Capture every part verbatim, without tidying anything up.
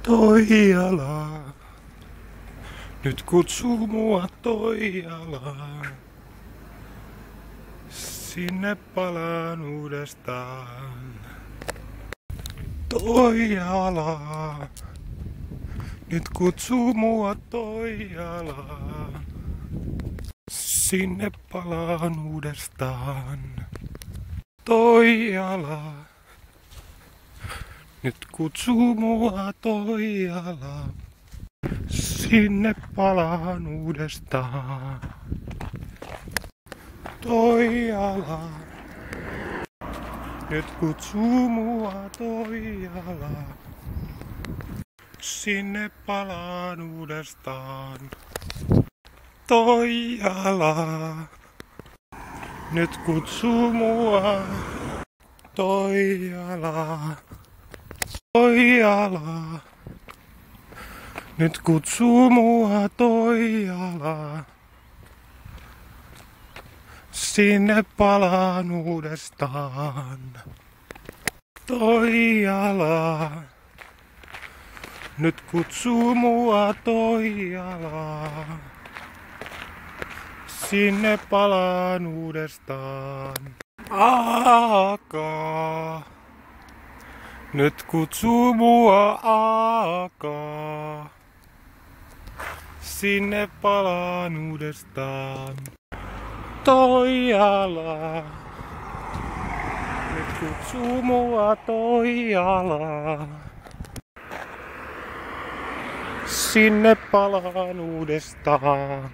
Toijala, nyt kutsuu mua Toijalaan. Sinne palaan uudestaan. Toijala, nyt kutsuu mua Toijalaan. Sinne palaan uudestaan. Toijala, nyt kutsuu mua Toijalaan. Sinne palaan uudestaan. Toijala, nyt kutsuu mua Toijalaan. Sinne palaan uudestaan. Toijala, nyt kutsuu mua Toijala. Toijala, nyt kutsuu mua Toijala. Sinne palaan uudestaan. Toijala, nyt kutsuu mua Toijala. Sinne palaan uudestaan. Aaka, nyt kutsuu mua Aaka. Sinne palaan uudestaan. Toijala, nyt kutsuu mua Toijala. Sinne palaan uudestaan.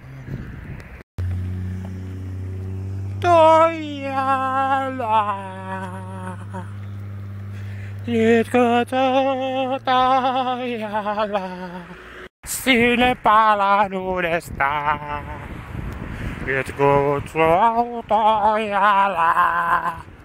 Toijala, nyt kutsuu Toijala. Sinne palaan uudestaan. Nyt kutsuu Toijala.